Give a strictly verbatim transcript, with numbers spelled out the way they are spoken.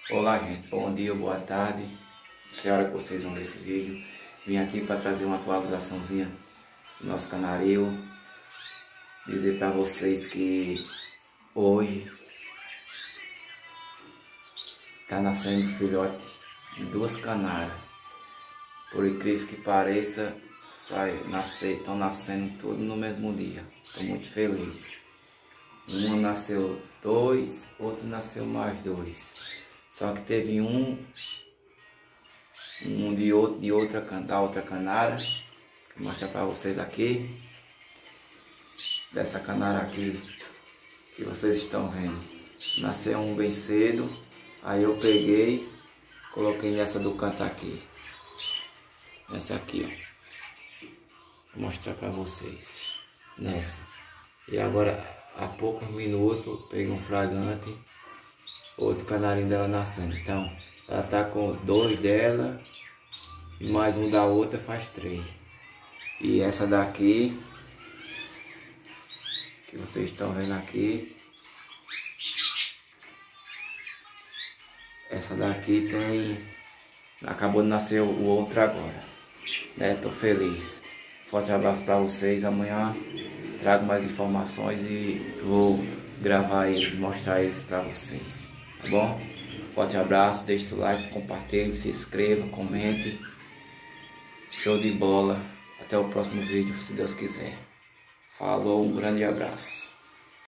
Olá gente, bom dia, boa tarde. Essa é a hora que vocês vão ver esse vídeo. Vim aqui para trazer uma atualizaçãozinha do nosso canaril. Dizer para vocês que hoje está nascendo filhote de duas canárias. Por incrível que pareça, sai, nascer, estão nascendo tudo no mesmo dia. Estou muito feliz. Uma nasceu dois, outro nasceu mais dois. Só que teve um, um de, outro, de outra, da outra canária. Vou mostrar para vocês aqui. Dessa canária aqui que vocês estão vendo. Nasceu um bem cedo. Aí eu peguei, coloquei nessa do canto aqui. Nessa aqui, ó. Vou mostrar para vocês. Nessa. E agora, há poucos minutos, peguei um fragante. Outro canarinho dela nascendo. Então, ela tá com dois dela e mais um da outra faz três. E essa daqui, que vocês estão vendo aqui, essa daqui tem, acabou de nascer o outro agora, né? Tô feliz. Forte abraço para vocês. Amanhã trago mais informações e vou gravar eles, mostrar eles para vocês. Tá bom? Forte abraço, deixe seu like, compartilhe, se inscreva, comente. Show de bola. Até o próximo vídeo, se Deus quiser. Falou, um grande abraço.